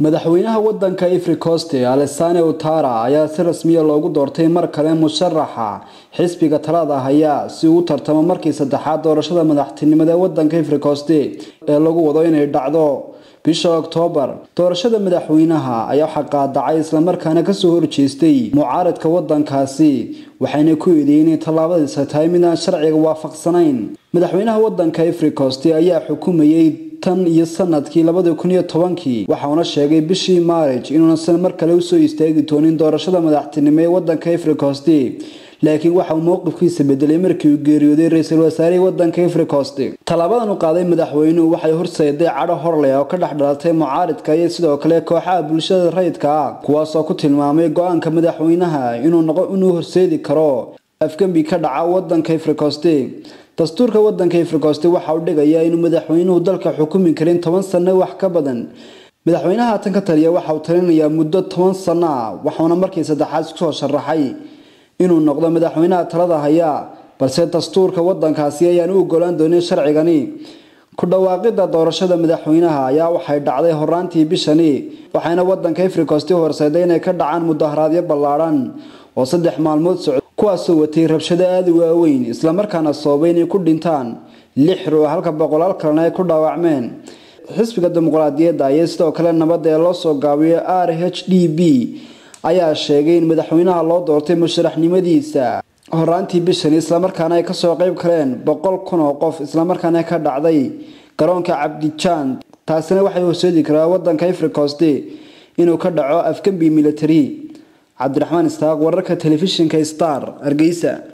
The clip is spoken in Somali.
madaxweynaha wadanka Ivory Coast Alassane Ouattara ayaa si rasmi ah loogu doortay mar kale musharaxa xisbiga talada haya si uu tartamo markii saddexaad doorashada madaxtinimada wadanka Ivory Coast ee lagu wado inay dhacdo bisha October. Doorashada madaxweynaha ayaa xaqaadacay isla markaana ka soo horjeestay mucaaradka wadankaasi waxayna ku eedeeyeen tallaabadiisa tahay mid aan sharciga waafaqsanayn. Madaxweynaha wadanka Ivory Coast ayaa xukumayay tan iyo sanadkii 2010 waxaana sheegay bishii March inuu san mar kale u soo istaagi doonin doorashada madaxtinimada wadanka Ivory Coast, laakiin waxa uu mowqifkiisa bedelay markii uu geeriyooday ra'iisul wasaaraha wadanka Ivory Coast. Talaabadan uu qaaday madaxweynuhu waxay horseeday cadho horleh oo ka dhaxdhalatay mucaaradka iyo sidoo kale kooxaha bulshada rayidka ah kuwaas oo ku tilmaamay go'aanka madaxweynaha inuu horseedi karo afgambi ka dhaca wadanka Ivory Coast. dastuurka wadanka Ivory Coast waxa uu dhigayaa inuu madaxweynuhu dalka xukumi karin 10 sano wax ka badan. Madaxweynaha tan ka taliya waxa uu talinayaa muddo 10 sano waxaana markii saddexaad soo sharaxay inuu noqdo madaxweynaha talada haya, balse dastuurka wadankaasi ayaan u ogolaan doonin sharcigani. Ku dhawaaqida doorashada madaxweynaha ayaa waxay dhacday horaantii bishani waxaana wadanka Ivory Coast horseeday inay ka dhacaan mudaharaadyo ballaaran oo 3 maalmood socday kuwaas oo watay rabshado aad u waaweyn isla markaana sababay inay ku dhintaan 6 ruux halka boqolaal kalena ay ku dhaawacmeen. xisbiga dimuqraadiyadda ayaa sidoo kale nabad ee loo soo gaabiyay RHDP ayaa sheegay in madaxweynaha loo doortay musharaxnimadiisa horaantii bishan isla markaana ay ka soo qayb galeen 100,000 oo qof isla markaana ka dhacday garoonka Abidjan. taasina waxay horseedi kartaa wadanka Ivory Coast inuu ka dhaco afgambi military. Cabdiraxmaan Istaaq wararka telefishinka Star Hargeysa.